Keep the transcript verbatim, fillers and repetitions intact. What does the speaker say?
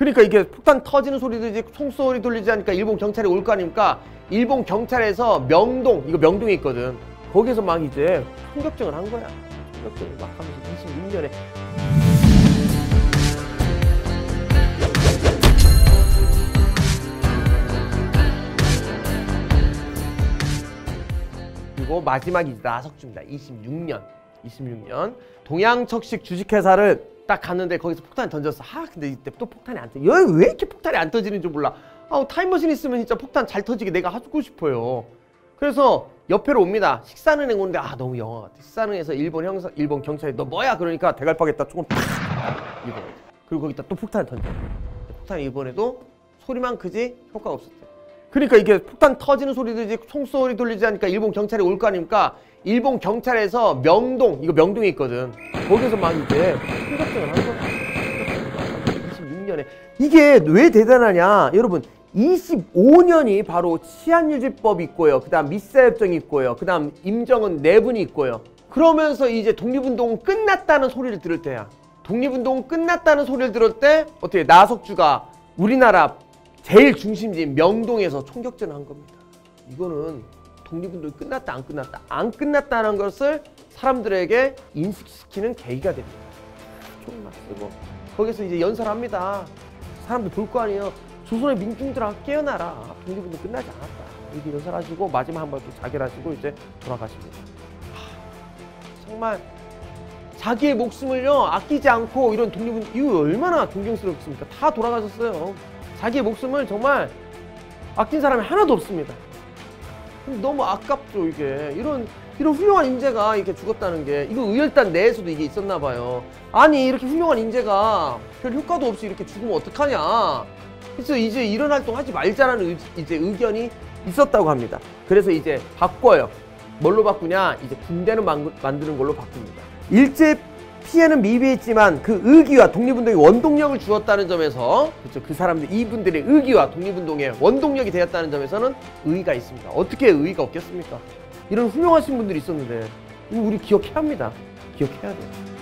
그러니까 이게 폭탄 터지는 소리 들리지 총소리 들리지 하니까 일본 경찰이 올 거 아닙니까? 일본 경찰에서 명동, 이거 명동에 있거든. 거기서 막 이제 총격전을 한 거야. 총격전을 막 하면서 이십육 년에 그리고 마지막이 나석주입니다. 이십육 년. 이십육 년. 동양척식 주식회사를 딱 갔는데 거기서 폭탄이 던졌어. 아, 근데 이때 또 폭탄이 안 터져. 여기 왜 이렇게 폭탄이 안 터지는지 몰라. 아, 타임머신 있으면 진짜 폭탄 잘 터지게 내가 하고 싶어요. 그래서 옆에로 옵니다. 식사은행 오는데 아, 너무 영화 같아. 식사은행에서 일본 형사, 일본 경찰이 너 뭐야? 그러니까 대갈박에다 조금 팍! 일본. 그리고 거기다 또 폭탄을 던져. 폭탄이 이번에도 소리만 크지 효과가 없었대. 그러니까 이게 폭탄 터지는 소리 들리지 총소리 들리지 하니까 일본 경찰이 올 거 아닙니까? 일본 경찰에서 명동, 이거 명동에 있거든. 거기서 막 이제 총격전을 한 거야. 이십육 년에. 이게 왜 대단하냐? 여러분, 이십오 년이 바로 치안유지법이 있고요. 그 다음 미사협정이 있고요. 그 다음 임정은 내분이 있고요. 그러면서 이제 독립운동은 끝났다는 소리를 들을 때야. 독립운동은 끝났다는 소리를 들을 때 어떻게 나석주가 우리나라 제일 중심지인 명동에서 총격전을 한 겁니다. 이거는 독립운동이 끝났다 안 끝났다 안 끝났다는 것을 사람들에게 인식시키는 계기가 됩니다. 총만 쓰고 거기서 이제 연설합니다. 사람들 볼 거 아니에요. 조선의 민중들아 깨어나라. 독립운동 끝나지 않았다. 이렇게 연설하시고 마지막 한 번 또 자결하시고 이제 돌아가십니다. 하, 정말 자기의 목숨을요 아끼지 않고 이런 독립운동 이거 얼마나 존경스럽습니까? 다 돌아가셨어요. 자기의 목숨을 정말 아낀 사람이 하나도 없습니다. 너무 아깝죠 이게. 이런 이런 훌륭한 인재가 이렇게 죽었다는 게 이거 의열단 내에서도 이게 있었나 봐요. 아니 이렇게 훌륭한 인재가 별 효과도 없이 이렇게 죽으면 어떡하냐. 그래서 이제 이런 활동 하지 말자라는 의, 이제 의견이 있었다고 합니다. 그래서 이제 바꿔요. 뭘로 바꾸냐? 이제 군대는 만, 만드는 걸로 바꿉니다. 일제 피해는 미비했지만 그 의기와 독립운동에 원동력을 주었다는 점에서 그렇죠. 그 사람들 이분들의 의기와 독립운동의 원동력이 되었다는 점에서는 의의가 있습니다. 어떻게 의의가 없겠습니까? 이런 훌륭하신 분들이 있었는데 우리 기억해야 합니다. 기억해야 돼요.